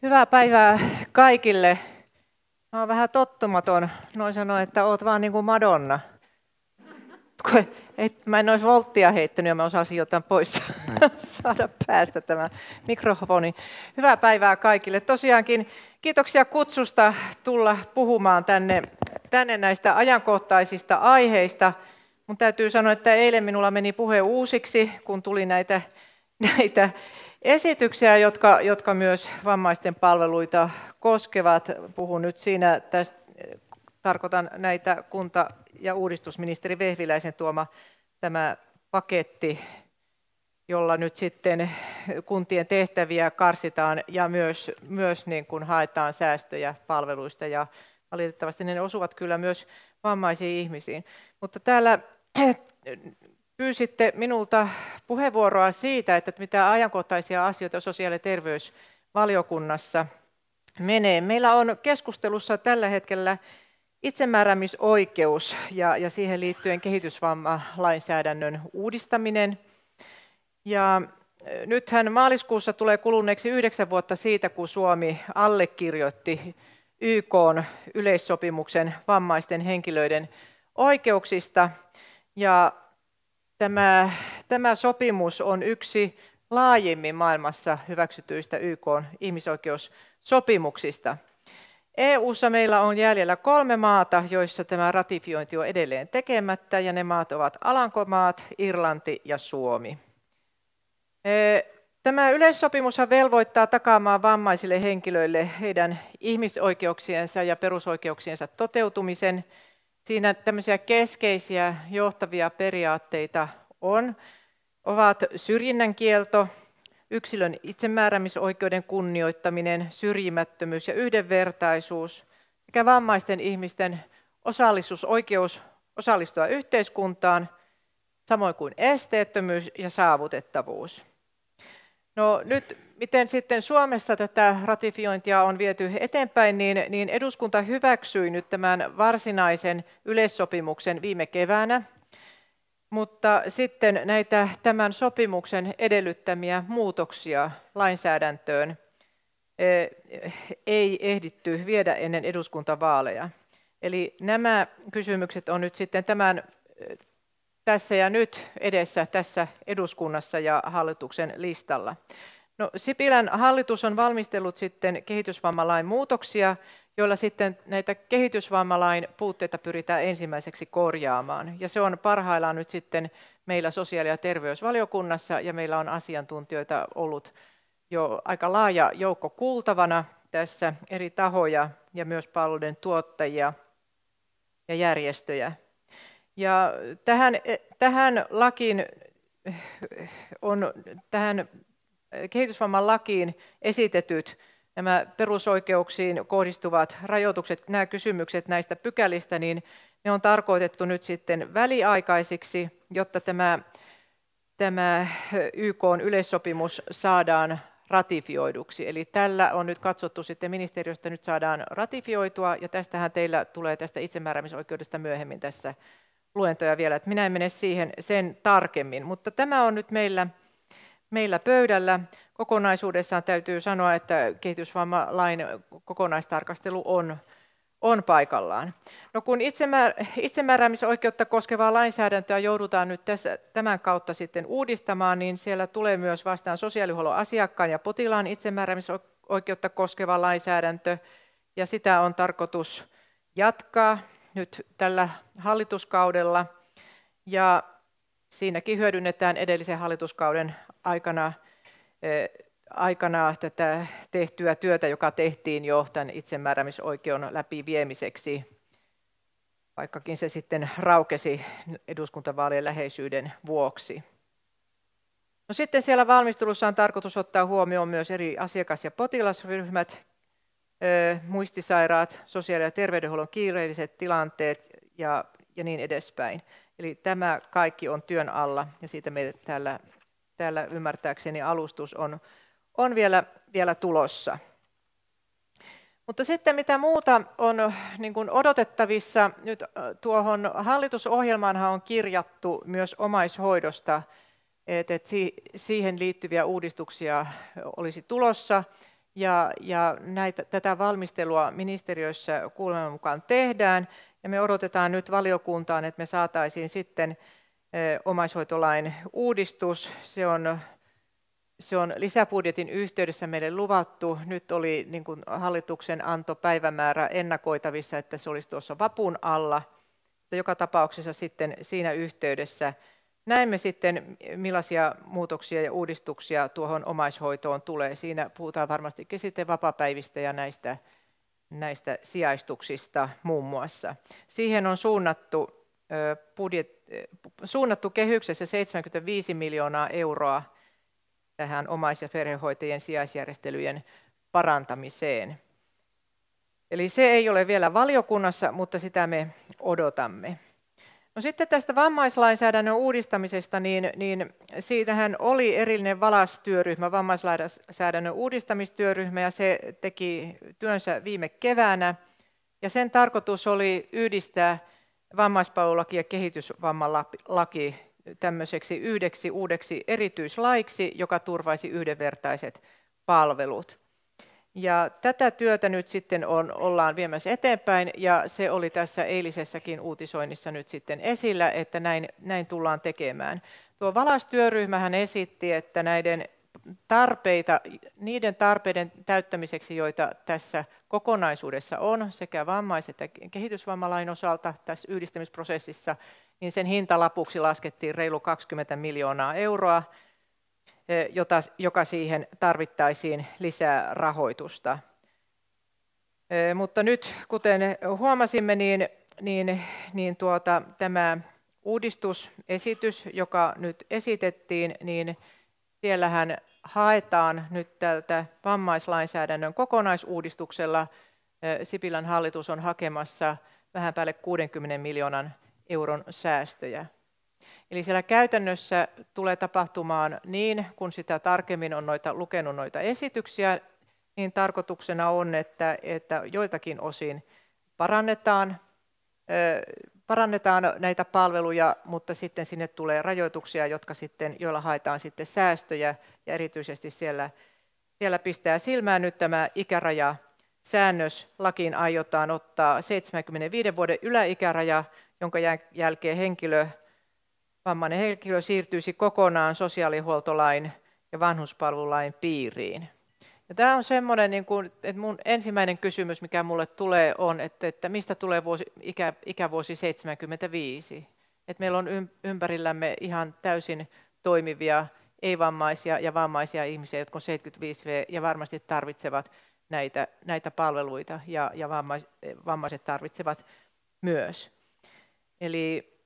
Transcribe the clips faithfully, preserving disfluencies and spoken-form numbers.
Hyvää päivää kaikille. Mä oon vähän tottumaton. Noin sanoin, että oot vaan niin kuin Madonna. Et, mä en olisi volttia heittänyt ja mä osasin jotain pois saada päästä tämä mikrofoni. Hyvää päivää kaikille. Tosiaankin kiitoksia kutsusta tulla puhumaan tänne, tänne näistä ajankohtaisista aiheista. Mun täytyy sanoa, että eilen minulla meni puhe uusiksi, kun tuli näitä, näitä esityksiä, jotka, jotka myös vammaisten palveluita koskevat. Puhun nyt siinä, tästä, tarkoitan näitä kunta- ja uudistusministeri Vehviläisen tuoma tämä paketti, jolla nyt sitten kuntien tehtäviä karsitaan ja myös, myös niin kuin haetaan säästöjä palveluista. Ja valitettavasti ne osuvat kyllä myös vammaisiin ihmisiin. Mutta täällä pyysitte minulta puheenvuoroa siitä, että mitä ajankohtaisia asioita sosiaali- ja terveysvaliokunnassa menee. Meillä on keskustelussa tällä hetkellä itsemääräämisoikeus ja, ja siihen liittyen kehitysvammalainsäädännön uudistaminen. Ja nythän maaliskuussa tulee kuluneeksi yhdeksän vuotta siitä, kun Suomi allekirjoitti Y K:n yleissopimuksen vammaisten henkilöiden oikeuksista. Ja Tämä, tämä sopimus on yksi laajemmin maailmassa hyväksytyistä Y K:n ihmisoikeussopimuksista. E U:ssa meillä on jäljellä kolme maata, joissa tämä ratifiointi on edelleen tekemättä, ja ne maat ovat Alankomaat, Irlanti ja Suomi. Tämä yleissopimus velvoittaa takaamaan vammaisille henkilöille heidän ihmisoikeuksiensa ja perusoikeuksiensa toteutumisen. Siinä tämmöisiä keskeisiä johtavia periaatteita on, ovat syrjinnän kielto, yksilön itsemääräämisoikeuden kunnioittaminen, syrjimättömyys ja yhdenvertaisuus sekä vammaisten ihmisten osallisuusoikeus osallistua yhteiskuntaan, samoin kuin esteettömyys ja saavutettavuus. No nyt, miten sitten Suomessa tätä ratifiointia on viety eteenpäin, niin, niin eduskunta hyväksyi nyt tämän varsinaisen yleissopimuksen viime keväänä, mutta sitten näitä tämän sopimuksen edellyttämiä muutoksia lainsäädäntöön ei ehditty viedä ennen eduskuntavaaleja. Eli nämä kysymykset on nyt sitten tämän tässä ja nyt edessä tässä eduskunnassa ja hallituksen listalla. No, Sipilän hallitus on valmistellut sitten kehitysvammalain muutoksia, joilla sitten näitä kehitysvammalain puutteita pyritään ensimmäiseksi korjaamaan. Ja se on parhaillaan nyt sitten meillä sosiaali- ja terveysvaliokunnassa, ja meillä on asiantuntijoita ollut jo aika laaja joukko kuultavana tässä, eri tahoja ja myös palveluiden tuottajia ja järjestöjä. Ja tähän, tähän lakiin on tähän kehitysvamman lakiin esitetyt nämä perusoikeuksiin kohdistuvat rajoitukset, nämä kysymykset näistä pykälistä, niin ne on tarkoitettu nyt sitten väliaikaisiksi, jotta tämä, tämä Y K:n yleissopimus saadaan ratifioiduksi. Eli tällä on nyt katsottu sitten ministeriöstä, nyt saadaan ratifioitua, ja tästähän teillä tulee tästä itsemääräämisoikeudesta myöhemmin tässä luentoja vielä, että minä en mene siihen sen tarkemmin, mutta tämä on nyt meillä, meillä pöydällä. Kokonaisuudessaan täytyy sanoa, että kehitysvammalain kokonaistarkastelu on, on paikallaan. No kun itsemäär, itsemääräämisoikeutta koskevaa lainsäädäntöä joudutaan nyt tässä, tämän kautta sitten uudistamaan, niin siellä tulee myös vastaan sosiaalihuollon asiakkaan ja potilaan itsemääräämisoikeutta koskeva lainsäädäntö, ja sitä on tarkoitus jatkaa nyt tällä hallituskaudella, ja siinäkin hyödynnetään edellisen hallituskauden aikana, eh, aikana tätä tehtyä työtä, joka tehtiin jo tämän itsemääräämisoikeuden läpiviemiseksi, vaikkakin se sitten raukesi eduskuntavaalien läheisyyden vuoksi. No sitten siellä valmistelussa on tarkoitus ottaa huomioon myös eri asiakas- ja potilasryhmät, muistisairaat, sosiaali- ja terveydenhuollon kiireelliset tilanteet ja, ja niin edespäin. Eli tämä kaikki on työn alla, ja siitä meille täällä, täällä ymmärtääkseni alustus on, on vielä, vielä tulossa. Mutta sitten mitä muuta on niin kuin odotettavissa, nyt tuohon hallitusohjelmaanhan on kirjattu myös omaishoidosta, että siihen liittyviä uudistuksia olisi tulossa. ja, ja näitä, tätä valmistelua ministeriössä kuuleman mukaan tehdään. Ja me odotetaan nyt valiokuntaan, että me saataisiin sitten omaishoitolain uudistus. Se on, se on lisäbudjetin yhteydessä meille luvattu. Nyt oli niin kuin hallituksen antopäivämäärä ennakoitavissa, että se olisi tuossa vapun alla. Joka tapauksessa sitten siinä yhteydessä näemme sitten, millaisia muutoksia ja uudistuksia tuohon omaishoitoon tulee. Siinä puhutaan varmastikin sitten vapaapäivistä ja näistä, näistä sijaistuksista muun muassa. Siihen on suunnattu, budjet, suunnattu kehyksessä seitsemänkymmentäviisi miljoonaa euroa tähän omais- ja perhehoitajien sijaisjärjestelyjen parantamiseen. Eli se ei ole vielä valiokunnassa, mutta sitä me odotamme. No sitten tästä vammaislainsäädännön uudistamisesta, niin, niin siitähän oli erillinen VALAS-työryhmä, vammaislainsäädännön uudistamistyöryhmä, ja se teki työnsä viime keväänä. Ja sen tarkoitus oli yhdistää vammaispalvelulaki ja kehitysvammalaki tämmöiseksi yhdeksi uudeksi erityislaiksi, joka turvaisi yhdenvertaiset palvelut. Ja tätä työtä nyt sitten on, ollaan viemässä eteenpäin, ja se oli tässä eilisessäkin uutisoinnissa nyt sitten esillä, että näin, näin tullaan tekemään. Tuo VALAS-työryhmähän esitti, että näiden tarpeita, niiden tarpeiden täyttämiseksi, joita tässä kokonaisuudessa on, sekä vammais- että kehitysvammalain osalta tässä yhdistämisprosessissa, niin sen hintalapuksi laskettiin reilu kaksikymmentä miljoonaa euroa, Jota, joka siihen tarvittaisiin lisää rahoitusta. E, mutta nyt, kuten huomasimme, niin, niin, niin tuota, tämä uudistusesitys, joka nyt esitettiin, niin siellähän haetaan nyt tältä vammaislainsäädännön kokonaisuudistuksella. E, Sipilän hallitus on hakemassa vähän päälle kuudenkymmenen miljoonan euron säästöjä. Eli siellä käytännössä tulee tapahtumaan niin, kun sitä tarkemmin on noita, lukenut noita esityksiä, niin tarkoituksena on, että, että joiltakin osin parannetaan, parannetaan näitä palveluja, mutta sitten sinne tulee rajoituksia, jotka sitten, joilla haetaan sitten säästöjä, ja erityisesti siellä, siellä pistää silmään nyt tämä ikärajasäännös. Lakiin aiotaan ottaa seitsemänkymmenenviiden vuoden yläikäraja, jonka jälkeen henkilö Vammainen henkilö siirtyisi kokonaan sosiaalihuoltolain ja vanhuspalvelulain piiriin. Ja tämä on semmoinen, niin kuin, että mun ensimmäinen kysymys, mikä mulle tulee, on, että, että mistä tulee vuosi, ikä, ikävuosi seitsemänkymmentäviisi. Että meillä on ympärillämme ihan täysin toimivia ei-vammaisia ja vammaisia ihmisiä, jotka on seitsemänkymmentäviisi vuotiaita ja varmasti tarvitsevat näitä, näitä palveluita, ja, ja vammais, vammaiset tarvitsevat myös. Eli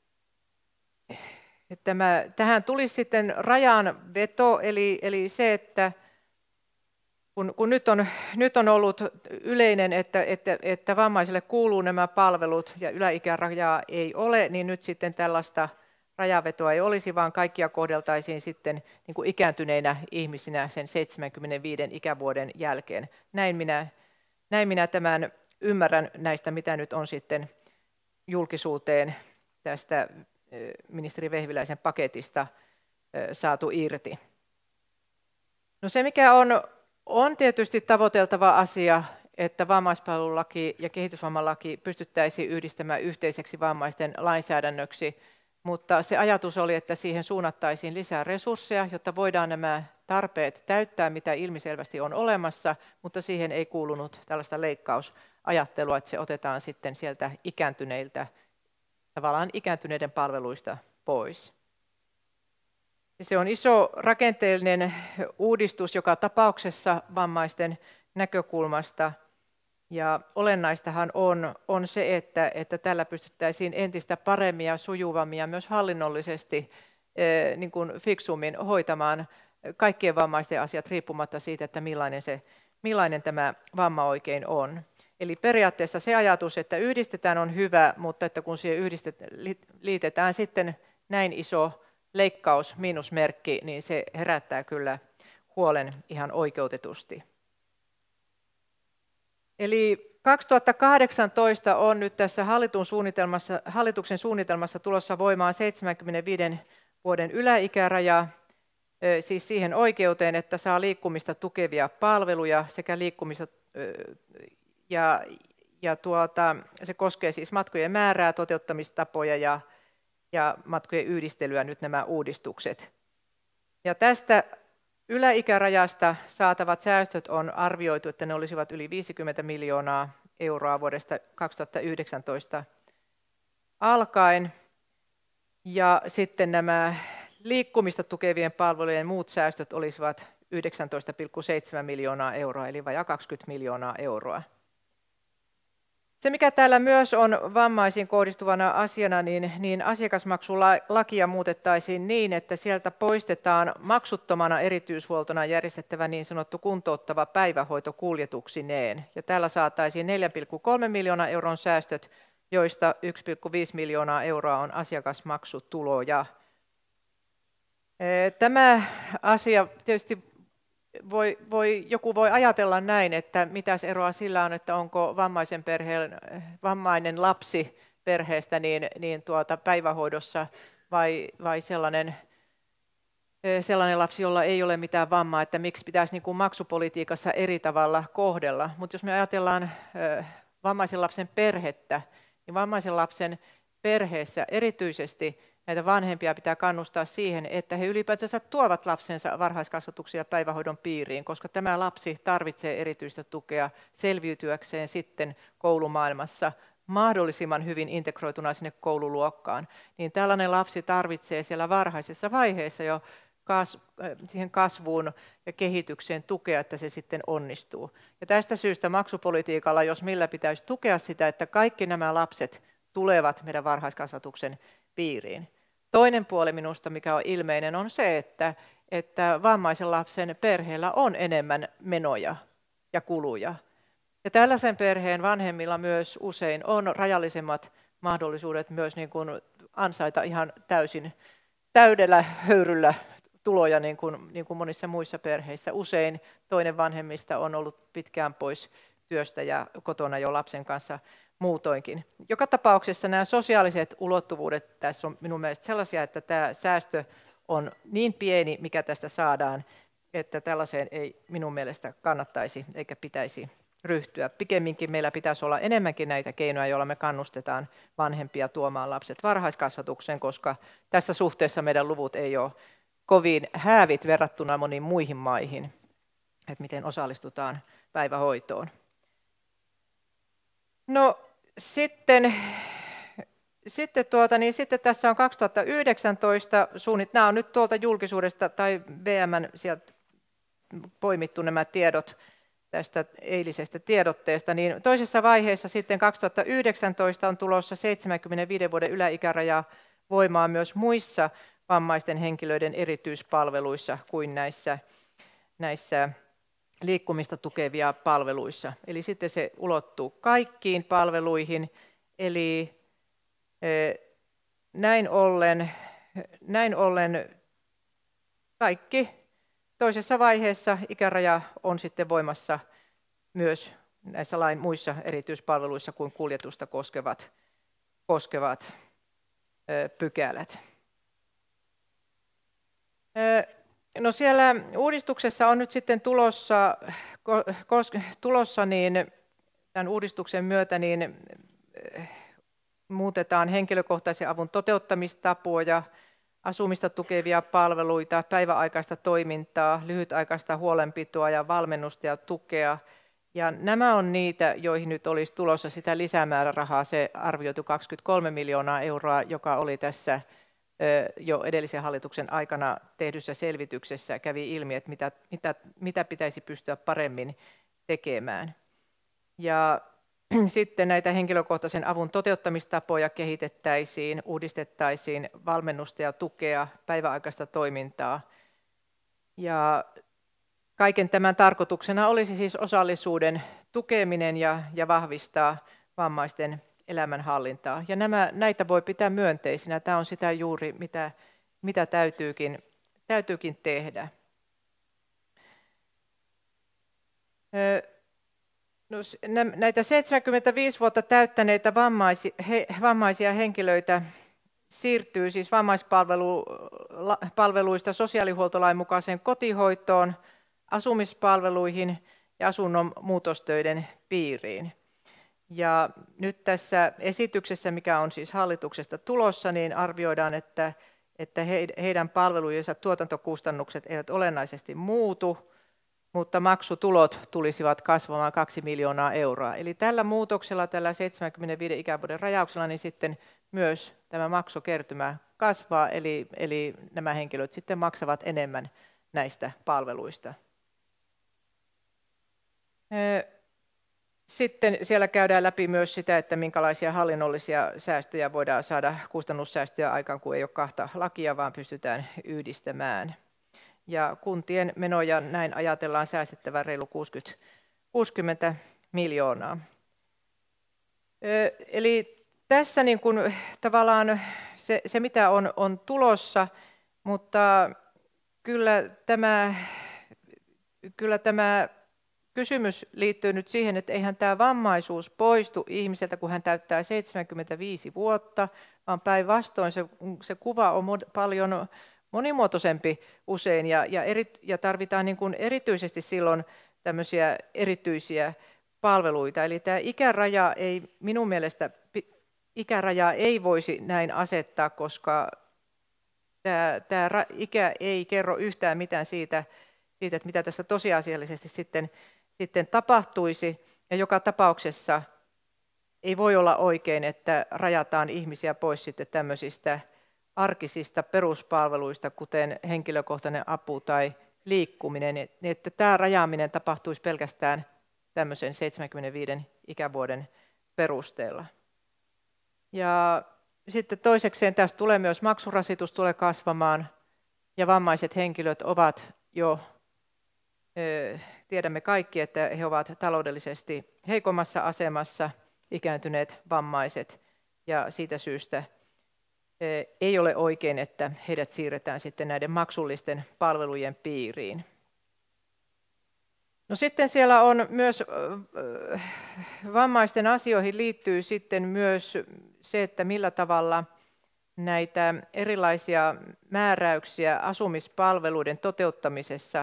Tämä, tähän tulisi sitten rajanveto, eli, eli se, että kun, kun nyt, on, nyt on ollut yleinen, että, että, että vammaisille kuuluu nämä palvelut ja yläikärajaa ei ole, niin nyt sitten tällaista rajavetoa ei olisi, vaan kaikkia kohdeltaisiin sitten niin kuin ikääntyneinä ihmisinä sen seitsemänkymmenenviiden ikävuoden jälkeen. Näin minä, näin minä tämän ymmärrän näistä, mitä nyt on sitten julkisuuteen tästä ministeri Vehviläisen paketista saatu irti. No se, mikä on, on tietysti tavoiteltava asia, että vammaispalvelulaki ja kehitysvammalaki pystyttäisiin yhdistämään yhteiseksi vammaisten lainsäädännöksi, mutta se ajatus oli, että siihen suunnattaisiin lisää resursseja, jotta voidaan nämä tarpeet täyttää, mitä ilmiselvästi on olemassa, mutta siihen ei kuulunut tällaista leikkausajattelua, että se otetaan sitten sieltä ikääntyneiltä, tavallaan ikääntyneiden palveluista pois. Se on iso rakenteellinen uudistus joka tapauksessa vammaisten näkökulmasta. Ja olennaistahan on, on se, että, että tällä pystyttäisiin entistä paremmin ja sujuvammin ja myös hallinnollisesti eh, niin kuin fiksummin hoitamaan kaikkien vammaisten asiat riippumatta siitä, että millainen, se, millainen tämä vamma oikein on. Eli periaatteessa se ajatus, että yhdistetään, on hyvä, mutta että kun siihen yhdistetään, liitetään sitten näin iso leikkaus, miinusmerkki, niin se herättää kyllä huolen ihan oikeutetusti. Eli kaksituhattakahdeksantoista on nyt tässä suunnitelmassa, hallituksen suunnitelmassa tulossa voimaan seitsemänkymmenenviiden vuoden yläikäraja, siis siihen oikeuteen, että saa liikkumista tukevia palveluja sekä liikkumista, ja, ja tuota, se koskee siis matkojen määrää, toteuttamistapoja ja, ja matkojen yhdistelyä nyt nämä uudistukset. Ja tästä yläikärajasta saatavat säästöt on arvioitu, että ne olisivat yli viisikymmentä miljoonaa euroa vuodesta kaksituhattayhdeksäntoista alkaen. Ja sitten nämä liikkumista tukevien palvelujen muut säästöt olisivat yhdeksäntoista pilkku seitsemän miljoonaa euroa, eli vajaa kaksikymmentä miljoonaa euroa. Se, mikä täällä myös on vammaisiin kohdistuvana asiana, niin, niin asiakasmaksulakia muutettaisiin niin, että sieltä poistetaan maksuttomana erityishuoltona järjestettävä niin sanottu kuntouttava päivähoito kuljetuksineen. Ja täällä saataisiin neljä pilkku kolme miljoonaa euron säästöt, joista yksi pilkku viisi miljoonaa euroa on asiakasmaksutuloja. Tämä asia tietysti voi, voi, joku voi ajatella näin, että mitäs eroa sillä on, että onko vammaisen perheen, vammainen lapsi perheestä niin, niin tuota päivähoidossa vai, vai sellainen, sellainen lapsi, jolla ei ole mitään vammaa, että miksi pitäisi niin kuin maksupolitiikassa eri tavalla kohdella. Mutta jos me ajatellaan vammaisen lapsen perhettä, niin vammaisen lapsen perheessä erityisesti näitä vanhempia pitää kannustaa siihen, että he ylipäätänsä tuovat lapsensa varhaiskasvatuksen ja päivähoidon piiriin, koska tämä lapsi tarvitsee erityistä tukea selviytyäkseen sitten koulumaailmassa mahdollisimman hyvin integroituna sinne koululuokkaan. Niin tällainen lapsi tarvitsee siellä varhaisessa vaiheessa jo kas, siihen kasvuun ja kehitykseen tukea, että se sitten onnistuu. Ja tästä syystä maksupolitiikalla, jos millä pitäisi tukea sitä, että kaikki nämä lapset tulevat meidän varhaiskasvatuksen piiriin. Toinen puoli minusta, mikä on ilmeinen, on se, että, että vammaisen lapsen perheellä on enemmän menoja ja kuluja. Ja tällaisen perheen vanhemmilla myös usein on rajallisemmat mahdollisuudet myös niin kuin ansaita ihan täysin täydellä höyryllä tuloja niin kuin, niin kuin monissa muissa perheissä. Usein toinen vanhemmista on ollut pitkään pois työstä ja kotona jo lapsen kanssa muutoinkin. Joka tapauksessa nämä sosiaaliset ulottuvuudet tässä on minun mielestä sellaisia, että tämä säästö on niin pieni, mikä tästä saadaan, että tällaiseen ei minun mielestä kannattaisi eikä pitäisi ryhtyä. Pikemminkin meillä pitäisi olla enemmänkin näitä keinoja, joilla me kannustetaan vanhempia tuomaan lapset varhaiskasvatukseen, koska tässä suhteessa meidän luvut ei ole kovin häävit verrattuna moniin muihin maihin, että miten osallistutaan päivähoitoon. No sitten, sitten, tuota, niin sitten tässä on kaksituhattayhdeksäntoista, suunnit, nämä on nyt tuolta julkisuudesta tai V M:n sieltä poimittu nämä tiedot tästä eilisestä tiedotteesta, niin toisessa vaiheessa sitten kaksituhattayhdeksäntoista on tulossa seitsemänkymmenenviiden vuoden yläikäraja voimaan myös muissa vammaisten henkilöiden erityispalveluissa kuin näissä, näissä liikkumista tukevia palveluissa. Eli sitten se ulottuu kaikkiin palveluihin, eli näin ollen, näin ollen kaikki toisessa vaiheessa ikäraja on sitten voimassa myös näissä lain muissa erityispalveluissa kuin kuljetusta koskevat, koskevat pykälät. No siellä uudistuksessa on nyt sitten tulossa, tulossa niin tämän uudistuksen myötä niin muutetaan henkilökohtaisen avun toteuttamistapoja, asumista tukevia palveluita, päiväaikaista toimintaa, lyhytaikaista huolenpitoa ja valmennusta ja tukea. Ja nämä on niitä, joihin nyt olisi tulossa sitä lisämäärärahaa, se arvioitu kaksikymmentäkolme miljoonaa euroa, joka oli tässä jo edellisen hallituksen aikana tehdyssä selvityksessä kävi ilmi, että mitä, mitä, mitä pitäisi pystyä paremmin tekemään. Ja sitten näitä henkilökohtaisen avun toteuttamistapoja kehitettäisiin, uudistettaisiin valmennusta ja tukea, päiväaikaista toimintaa. Ja kaiken tämän tarkoituksena olisi siis osallisuuden tukeminen ja, ja vahvistaa vammaisten elämänhallintaa. Ja nämä, näitä voi pitää myönteisinä. Tämä on sitä juuri, mitä, mitä täytyykin, täytyykin tehdä. No, näitä seitsemänkymmentäviisi vuotta täyttäneitä vammaisia, he, vammaisia henkilöitä siirtyy siis vammaispalveluista sosiaalihuoltolain mukaiseen kotihoitoon, asumispalveluihin ja asunnon muutostöiden piiriin. Ja nyt tässä esityksessä, mikä on siis hallituksesta tulossa, niin arvioidaan, että, että heidän palvelujensa tuotantokustannukset eivät olennaisesti muutu, mutta maksutulot tulisivat kasvamaan kaksi miljoonaa euroa. Eli tällä muutoksella, tällä seitsemänkymmenenviiden ikävuoden rajauksella, niin sitten myös tämä maksukertymä kasvaa, eli, eli nämä henkilöt sitten maksavat enemmän näistä palveluista. Sitten siellä käydään läpi myös sitä, että minkälaisia hallinnollisia säästöjä voidaan saada kustannussäästöjä aikaan, kun ei ole kahta lakia, vaan pystytään yhdistämään. Ja kuntien menoja näin ajatellaan säästettävän reilu kuusikymmentä miljoonaa. Eli tässä niin kuin tavallaan se, se mitä on, on tulossa, mutta kyllä tämä, kyllä tämä kysymys liittyy nyt siihen, että eihän tämä vammaisuus poistu ihmiseltä, kun hän täyttää seitsemänkymmentäviisi vuotta, vaan päinvastoin se, se kuva on mod, paljon monimuotoisempi usein ja, ja, eri, ja tarvitaan niin kuin erityisesti silloin tämmöisiä erityisiä palveluita. Eli tämä ikäraja ei minun mielestä ikäraja ei voisi näin asettaa, koska tämä, tämä ikä ei kerro yhtään mitään siitä, siitä että mitä tässä tosiasiallisesti sitten, sitten tapahtuisi. Ja joka tapauksessa ei voi olla oikein, että rajataan ihmisiä pois sitten tämmöisistä arkisista peruspalveluista, kuten henkilökohtainen apu tai liikkuminen, että tämä rajaaminen tapahtuisi pelkästään tämmöisen seitsemänkymmenenviiden ikävuoden perusteella. Ja sitten toisekseen tästä tulee myös maksurasitus tulee kasvamaan, ja vammaiset henkilöt ovat jo, tiedämme kaikki, että he ovat taloudellisesti heikommassa asemassa, ikääntyneet vammaiset, ja siitä syystä ei ole oikein, että heidät siirretään sitten näiden maksullisten palvelujen piiriin. No sitten siellä on myös vammaisten asioihin liittyy sitten myös se, että millä tavalla näitä erilaisia määräyksiä asumispalveluiden toteuttamisessa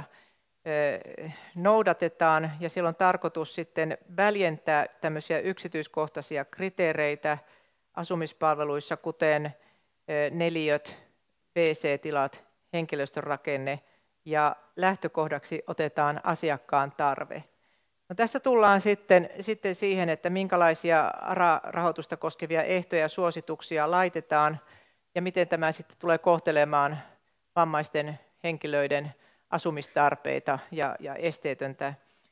noudatetaan, ja siellä on tarkoitus sitten väljentää tämmöisiä yksityiskohtaisia kriteereitä asumispalveluissa, kuten neliöt, W C-tilat, henkilöstörakenne ja lähtökohdaksi otetaan asiakkaan tarve. No tässä tullaan sitten, sitten siihen, että minkälaisia A R A-rahoitusta koskevia ehtoja ja suosituksia laitetaan ja miten tämä sitten tulee kohtelemaan vammaisten henkilöiden asumistarpeita ja, ja esteetöntä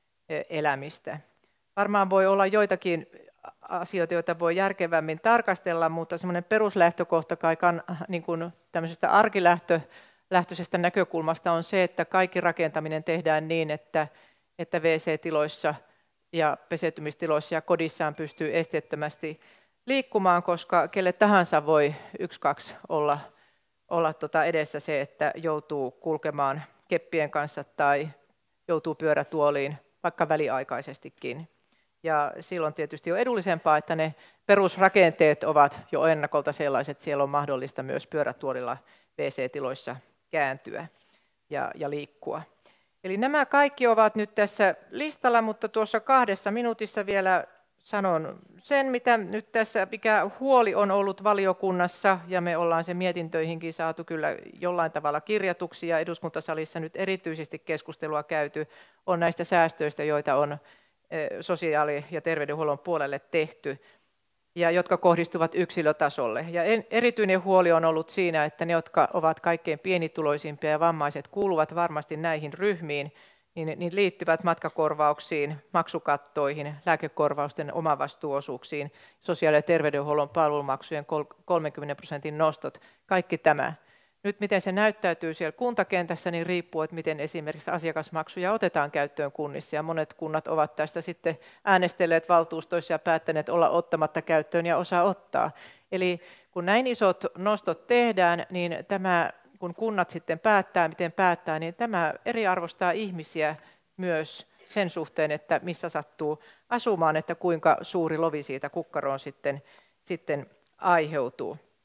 elämistä. Varmaan voi olla joitakin asioita, joita voi järkevämmin tarkastella, mutta semmoinen peruslähtökohta kai niin kuin tämmöisestä arkilähtöisestä näkökulmasta on se, että kaikki rakentaminen tehdään niin, että, että W C-tiloissa ja peseytymistiloissa ja kodissaan pystyy esteettömästi liikkumaan, koska kelle tahansa voi yksi, kaksi olla, olla tota edessä se, että joutuu kulkemaan keppien kanssa tai joutuu pyörätuoliin vaikka väliaikaisestikin. Ja silloin tietysti on edullisempaa, että ne perusrakenteet ovat jo ennakolta sellaiset, että siellä on mahdollista myös pyörätuolilla W C-tiloissa kääntyä ja, ja liikkua. Eli nämä kaikki ovat nyt tässä listalla, mutta tuossa kahdessa minuutissa vielä sanon sen, mitä nyt tässä, mikä huoli on ollut valiokunnassa, ja me ollaan se mietintöihinkin saatu kyllä jollain tavalla kirjatuksi, ja eduskuntasalissa nyt erityisesti keskustelua käyty on näistä säästöistä, joita on sosiaali- ja terveydenhuollon puolelle tehty, ja jotka kohdistuvat yksilötasolle. Ja erityinen huoli on ollut siinä, että ne, jotka ovat kaikkein pienituloisimpia ja vammaiset, kuuluvat varmasti näihin ryhmiin, niin, niin liittyvät matkakorvauksiin, maksukattoihin, lääkekorvausten omavastuuosuuksiin, sosiaali- ja terveydenhuollon palvelumaksujen kolmenkymmenen prosentin nostot, kaikki tämä. Nyt miten se näyttäytyy siellä kuntakentässä, niin riippuu, että miten esimerkiksi asiakasmaksuja otetaan käyttöön kunnissa. Ja monet kunnat ovat tästä sitten äänestelleet valtuustoissa ja päättäneet olla ottamatta käyttöön ja osa ottaa. Eli kun näin isot nostot tehdään, niin tämä, kun kunnat sitten päättää, miten päättää, niin tämä eriarvostaa ihmisiä myös sen suhteen, että missä sattuu asumaan, että kuinka suuri lovi siitä kukkaroon sitten, sitten aiheutuu.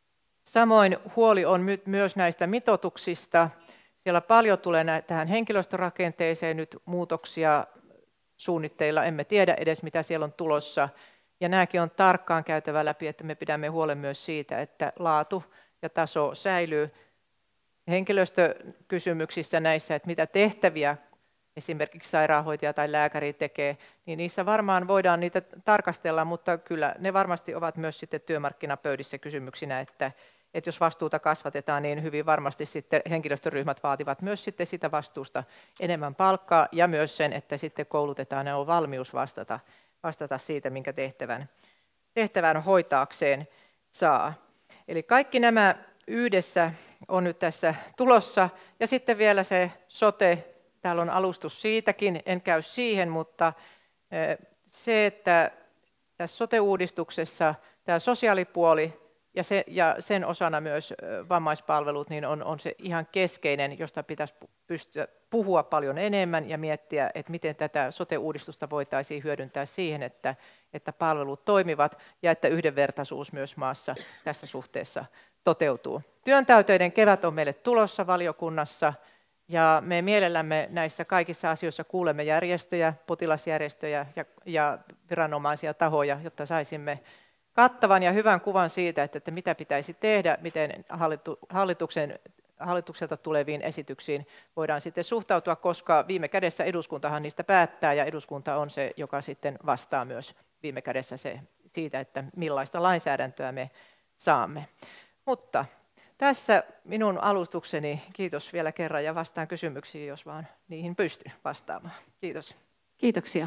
Samoin huoli on myös näistä mitoituksista. Siellä paljon tulee tähän henkilöstörakenteeseen nyt muutoksia suunnitteilla. Emme tiedä edes, mitä siellä on tulossa. Ja nämäkin on tarkkaan käytävä läpi, että me pidämme huolen myös siitä, että laatu ja taso säilyy henkilöstökysymyksissä näissä, että mitä tehtäviä esimerkiksi sairaanhoitaja tai lääkäri tekee, niin niissä varmaan voidaan niitä tarkastella, mutta kyllä ne varmasti ovat myös sitten työmarkkinapöydissä kysymyksinä, että, että jos vastuuta kasvatetaan, niin hyvin varmasti sitten henkilöstöryhmät vaativat myös sitten sitä vastuusta enemmän palkkaa ja myös sen, että sitten koulutetaan ja on valmius vastata, vastata siitä, minkä tehtävän, tehtävän hoitaakseen saa. Eli kaikki nämä yhdessä on nyt tässä tulossa ja sitten vielä se sote. Täällä on alustus siitäkin, en käy siihen, mutta se, että tässä sote-uudistuksessa tämä sosiaalipuoli ja, se, ja sen osana myös vammaispalvelut niin on, on se ihan keskeinen, josta pitäisi pystyä puhua paljon enemmän ja miettiä, että miten tätä sote-uudistusta voitaisiin hyödyntää siihen, että, että palvelut toimivat ja että yhdenvertaisuus myös maassa tässä suhteessa toteutuu. Työntäyteinen kevät on meille tulossa valiokunnassa. Ja me mielellämme näissä kaikissa asioissa kuulemme järjestöjä, potilasjärjestöjä ja, ja viranomaisia tahoja, jotta saisimme kattavan ja hyvän kuvan siitä, että, että mitä pitäisi tehdä, miten hallitu, hallituksen, hallitukselta tuleviin esityksiin voidaan sitten suhtautua, koska viime kädessä eduskuntahan niistä päättää ja eduskunta on se, joka sitten vastaa myös viime kädessä se, siitä, että millaista lainsäädäntöä me saamme. Mutta tässä minun alustukseni. Kiitos vielä kerran ja vastaan kysymyksiin, jos vaan niihin pystyn vastaamaan. Kiitos. Kiitoksia.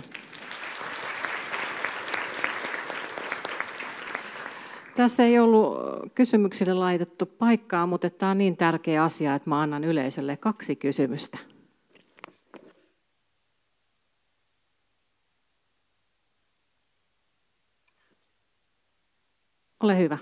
Tässä ei ollut kysymyksille laitettu paikkaa, mutta tämä on niin tärkeä asia, että mä annan yleisölle kaksi kysymystä. Ole hyvä.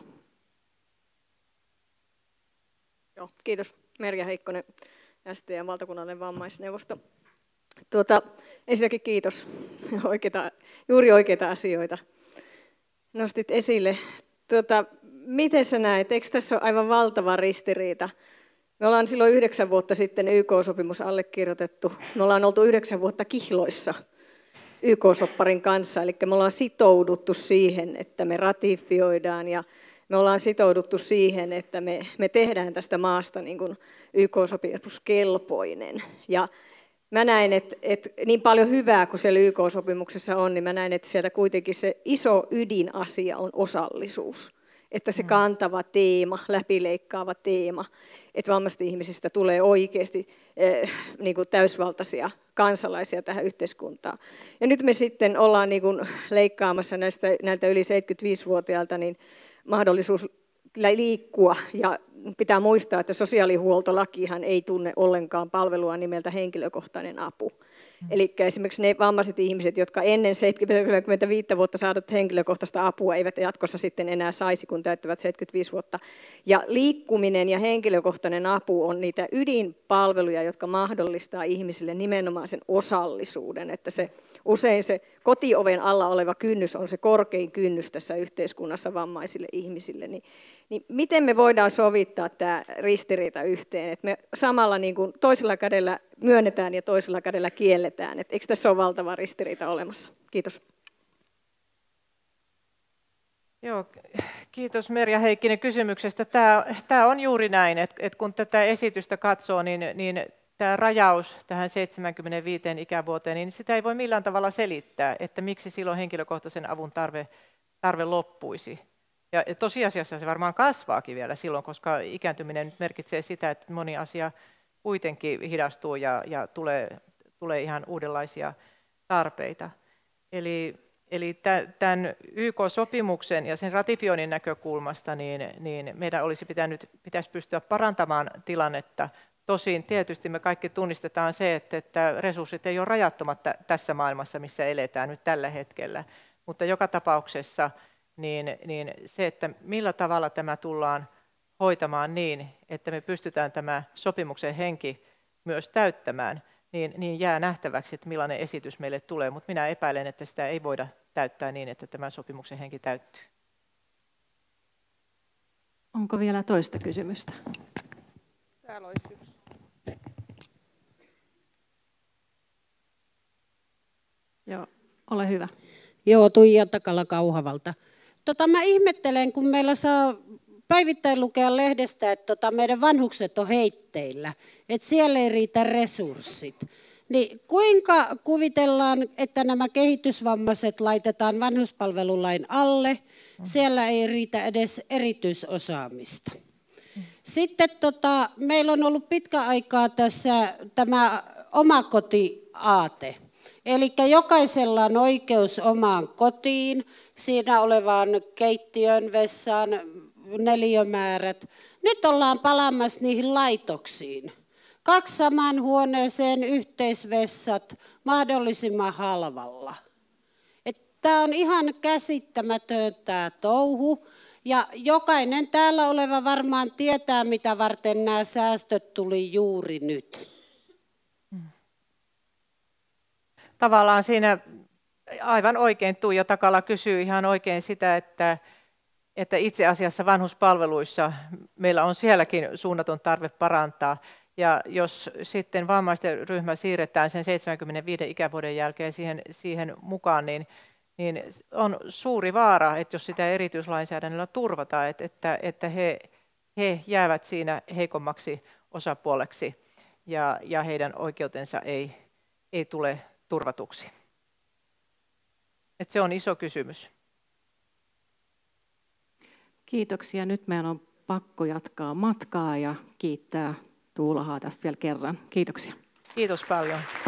Joo, kiitos Merja Heikkonen, S T M valtakunnallinen vammaisneuvosto. Tuota, ensinnäkin kiitos, oikeita, juuri oikeita asioita nostit esille. Tuota, miten sä näet, eikö tässä ole aivan valtava ristiriita? Me ollaan silloin yhdeksän vuotta sitten Y K-sopimus allekirjoitettu. Me ollaan oltu yhdeksän vuotta kihloissa Y K-sopparin kanssa, eli me ollaan sitouduttu siihen, että me ratifioidaan ja me ollaan sitouduttu siihen, että me, me tehdään tästä maasta niin kuin Y K-sopimuskelpoinen. Ja mä näen, että, että niin paljon hyvää kuin siellä Y K-sopimuksessa on, niin mä näen, että sieltä kuitenkin se iso ydinasia on osallisuus. Että se kantava teema, läpileikkaava teema, että vammaisista ihmisistä tulee oikeasti eh, niin kuin täysvaltaisia kansalaisia tähän yhteiskuntaan. Ja nyt me sitten ollaan niin kuin leikkaamassa näistä, näiltä yli seitsemänkymmentäviisivuotiailta niin mahdollisuus liikkua ja pitää muistaa, että sosiaalihuoltolakihan ei tunne ollenkaan palvelua nimeltä henkilökohtainen apu. Mm. Eli esimerkiksi ne vammaiset ihmiset, jotka ennen seitsemänkymmentäviisi vuotta saadut henkilökohtaista apua, eivät jatkossa sitten enää saisi, kun täyttävät seitsemänkymmentäviisi vuotta. Ja liikkuminen ja henkilökohtainen apu on niitä ydinpalveluja, jotka mahdollistaa ihmisille nimenomaan sen osallisuuden, että se usein se kotioven alla oleva kynnys on se korkein kynnys tässä yhteiskunnassa vammaisille ihmisille. Niin, niin miten me voidaan sovittaa tämä ristiriita yhteen, että me samalla niin kuin toisella kädellä myönnetään ja toisella kädellä kielletään, että eikö tässä ole valtava ristiriita olemassa? Kiitos. Joo, kiitos Merja Heikkinen kysymyksestä. Tämä, tämä on juuri näin, että, että kun tätä esitystä katsoo, niin, niin tämä rajaus tähän seitsemäänkymmeneenviiteen ikävuoteen, niin sitä ei voi millään tavalla selittää, että miksi silloin henkilökohtaisen avun tarve, tarve loppuisi. Ja tosiasiassa se varmaan kasvaakin vielä silloin, koska ikääntyminen merkitsee sitä, että moni asia kuitenkin hidastuu ja, ja tulee, tulee ihan uudenlaisia tarpeita. Eli, eli tämän Y K-sopimuksen ja sen ratifioinnin näkökulmasta niin, niin meidän olisi pitänyt, pitäisi pystyä parantamaan tilannetta. Tosin tietysti me kaikki tunnistetaan se, että, että resurssit ei ole rajattomat tässä maailmassa, missä eletään nyt tällä hetkellä, mutta joka tapauksessa Niin, niin se, että millä tavalla tämä tullaan hoitamaan niin, että me pystytään tämä sopimuksen henki myös täyttämään, niin, niin jää nähtäväksi, että millainen esitys meille tulee. Mutta minä epäilen, että sitä ei voida täyttää niin, että tämä sopimuksen henki täyttyy. Onko vielä toista kysymystä? Täällä olisi yksi. Joo, ole hyvä. Joo, Tuija Takala Kauhavalta. Tota, mä ihmettelen, kun meillä saa päivittäin lukea lehdestä, että tota, meidän vanhukset on heitteillä, että siellä ei riitä resurssit. Niin kuinka kuvitellaan, että nämä kehitysvammaiset laitetaan vanhuspalvelulain alle? Siellä ei riitä edes erityisosaamista. Sitten tota, meillä on ollut pitkä aikaa tässä tämä omakotiaate. Eli jokaisella on oikeus omaan kotiin, siinä olevaan keittiön, vessaan, neliömäärät. Nyt ollaan palaamassa niihin laitoksiin. Kaksi saman huoneeseen yhteisvessat mahdollisimman halvalla. Tämä on ihan käsittämätön tämä touhu. Ja jokainen täällä oleva varmaan tietää, mitä varten nämä säästöt tuli juuri nyt. Tavallaan siinä aivan oikein Tuija Takala kysyy ihan oikein sitä, että, että itse asiassa vanhuspalveluissa meillä on sielläkin suunnaton tarve parantaa. Ja jos sitten vammaisten ryhmä siirretään sen seitsemänkymmenenviiden ikävuoden jälkeen siihen, siihen mukaan, niin, niin on suuri vaara, että jos sitä erityislainsäädännöllä turvataan, että, että, että he, he jäävät siinä heikommaksi osapuoleksi ja, ja heidän oikeutensa ei, ei tule turvatuksi. Että se on iso kysymys. Kiitoksia. Nyt meidän on pakko jatkaa matkaa ja kiittää Tuulahaa tästä vielä kerran. Kiitoksia. Kiitos paljon.